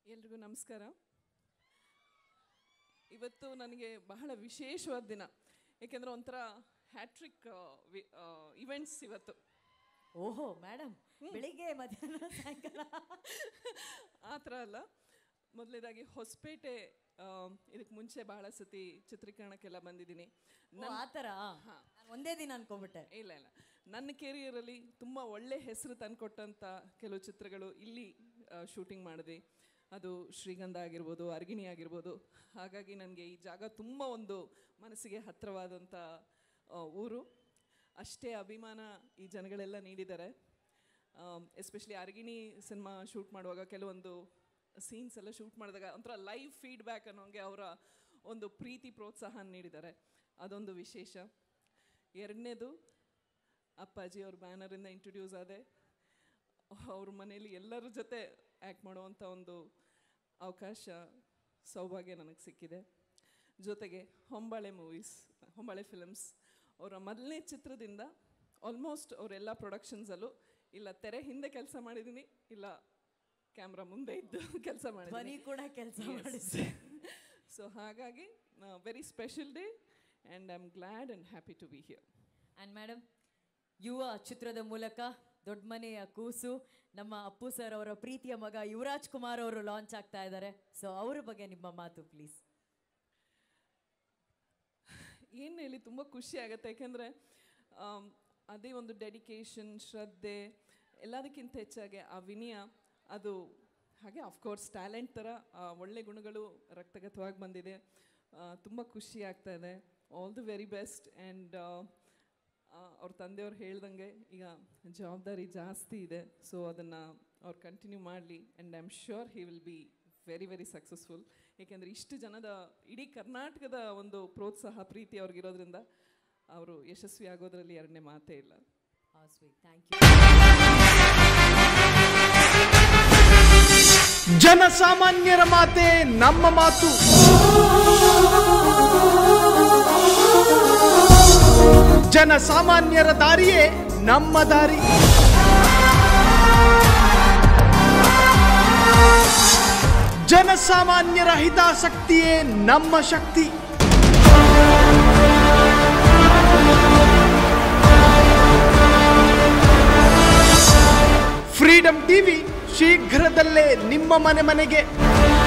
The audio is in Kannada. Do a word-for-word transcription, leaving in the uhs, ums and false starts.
ಎಲ್ರಿಗೂ ನಮಸ್ಕಾರ. ಇವತ್ತು ನನಗೆ ಬಹಳ ವಿಶೇಷವಾದ ದಿನ, ಏಕೆಂದರೆ ಒಂಥರ ಹ್ಯಾಟ್ರಿಕ್ ಇವೆಂಟ್ಸ್ ಇವತ್ತು. ಓಹೋ ಮೇಡಮ್, ಬೆಳಿಗ್ಗೆ ಮಧ್ಯಾಹ್ನ ಸಾಯಂಕಾಲ ಆ ಥರ ಅಲ್ಲ. ಮೊದಲನೇದಾಗಿ ಹೊಸಪೇಟೆ ಇದಕ್ಕೆ ಮುಂಚೆ ಬಹಳ ಸತಿ ಚಿತ್ರೀಕರಣಕ್ಕೆಲ್ಲ ಬಂದಿದ್ದೀನಿ. ಆ ಥರ ಒಂದೇ ದಿನ ಅನ್ಕೊಂಬಿಟ್ಟೆ. ಇಲ್ಲ ಇಲ್ಲ ನನ್ನ ಕೆರಿಯರಲ್ಲಿ ತುಂಬ ಒಳ್ಳೆ ಹೆಸರು ತಂದುಕೊಟ್ಟಂಥ ಕೆಲವು ಚಿತ್ರಗಳು ಇಲ್ಲಿ ಶೂಟಿಂಗ್ ಮಾಡಿದೆ. ಅದು ಶ್ರೀಗಂಧ ಆಗಿರ್ಬೋದು, ಅರ್ಗಿಣಿ ಆಗಿರ್ಬೋದು. ಹಾಗಾಗಿ ನನಗೆ ಈ ಜಾಗ ತುಂಬ ಒಂದು ಮನಸ್ಸಿಗೆ ಹತ್ತಿರವಾದಂಥ ಊರು. ಅಷ್ಟೇ ಅಭಿಮಾನ ಈ ಜನಗಳೆಲ್ಲ ನೀಡಿದ್ದಾರೆ. ಎಸ್ಪೆಷಲಿ ಅರ್ಗಿಣಿ ಸಿನಿಮಾ ಶೂಟ್ ಮಾಡುವಾಗ ಕೆಲವೊಂದು ಸೀನ್ಸ್ ಎಲ್ಲ ಶೂಟ್ ಮಾಡಿದಾಗ ಒಂಥರ ಲೈವ್ ಫೀಡ್ಬ್ಯಾಕ್ ಅನ್ನೋಂಗೆ ಅವರ ಒಂದು ಪ್ರೀತಿ ಪ್ರೋತ್ಸಾಹ ನೀಡಿದ್ದಾರೆ. ಅದೊಂದು ವಿಶೇಷ. ಎರಡನೇದು, ಅಪ್ಪಾಜಿ ಅವ್ರ ಬ್ಯಾನರಿಂದ ಇಂಟ್ರೊಡ್ಯೂಸ್ ಆದೆ. ಅವ್ರ ಮನೇಲಿ ಎಲ್ಲರ ಜೊತೆ ಆ್ಯಕ್ಟ್ ಮಾಡುವಂಥ ಒಂದು ಅವಕಾಶ, ಸೌಭಾಗ್ಯ ನನಗೆ ಸಿಕ್ಕಿದೆ. ಜೊತೆಗೆ ಹೊಂಬಾಳೆ ಮೂವೀಸ್, ಹೊಂಬಾಳೆ ಫಿಲಮ್ಸ್ ಅವರ ಮೊದಲನೇ ಚಿತ್ರದಿಂದ ಆಲ್ಮೋಸ್ಟ್ ಅವರೆಲ್ಲ ಪ್ರೊಡಕ್ಷನ್ಸಲ್ಲೂ ಇಲ್ಲ ತೆರೆ ಹಿಂದೆ ಕೆಲಸ ಮಾಡಿದ್ದೀನಿ, ಇಲ್ಲ ಕ್ಯಾಮ್ರಾ ಮುಂದೆ ಇದ್ದು ಕೆಲಸ ಮಾಡಿದ್ದೀನಿ ಕೂಡ ಕೆಲಸ ಮಾಡಿದ್ದೆ. ಸೊ ಹಾಗಾಗಿ very special day and I am glad and happy to be here. And madam, Yuva ಚಿತ್ರದ ಮೂಲಕ ದೊಡ್ಡ ಮನೆಯ ಕೂಸು ನಮ್ಮ ಅಪ್ಪು ಸರ್ ಅವರ ಪ್ರೀತಿಯ ಮಗ ಯುವರಾಜ್ ಕುಮಾರ್ ಅವರು ಲಾಂಚ್ ಆಗ್ತಾ ಇದ್ದಾರೆ. ಸೊ ಅವ್ರ ಬಗ್ಗೆ ನಿಮ್ಮ ಮಾತು ಪ್ಲೀಸ್. ಏನು ಹೇಳಿ, ತುಂಬ ಖುಷಿ ಆಗುತ್ತೆ. ಯಾಕೆಂದರೆ ಅದೇ ಒಂದು ಡೆಡಿಕೇಶನ್, ಶ್ರದ್ಧೆ, ಎಲ್ಲದಕ್ಕಿಂತ ಹೆಚ್ಚಾಗಿ ಆ ವಿನಯ, ಅದು ಹಾಗೆ ಆಫ್ಕೋರ್ಸ್ ಟ್ಯಾಲೆಂಟ್ ಥರ ಒಳ್ಳೆ ಗುಣಗಳು ರಕ್ತಗತವಾಗಿ ಬಂದಿದೆ. ತುಂಬ ಖುಷಿ ಆಗ್ತಾ ಇದೆ. All the very best. And ಅವ್ರ ತಂದೆಯವ್ರು ಹೇಳ್ದಂಗೆ ಈಗ ಜವಾಬ್ದಾರಿ ಜಾಸ್ತಿ ಇದೆ. ಸೊ ಅದನ್ನು ಅವ್ರು ಕಂಟಿನ್ಯೂ ಮಾಡಲಿ. And I am sure he will be very very successful. ಏಕೆಂದರೆ ಇಷ್ಟು ಜನದ, ಇಡೀ ಕರ್ನಾಟಕದ ಒಂದು ಪ್ರೋತ್ಸಾಹ, ಪ್ರೀತಿ ಅವ್ರಿಗಿರೋದ್ರಿಂದ ಅವರು ಯಶಸ್ವಿ ಆಗೋದ್ರಲ್ಲಿ ಎರಡನೇ ಮಾತೇ ಇಲ್ಲ. ಜನಸಾಮಾನ್ಯರ ಮಾತೆ ನಮ್ಮ ಮಾತು. ಜನಸಾಮಾನ್ಯರ ದಾರಿಯೇ ನಮ್ಮ ದಾರಿ. ಜನಸಾಮಾನ್ಯರ ಹಿತಾಸಕ್ತಿಯೇ ನಮ್ಮ ಶಕ್ತಿ. ಫ್ರೀಡಂ ಟಿವಿ ಶೀಘ್ರದಲ್ಲೇ ನಿಮ್ಮ ಮನೆ ಮನೆಗೆ.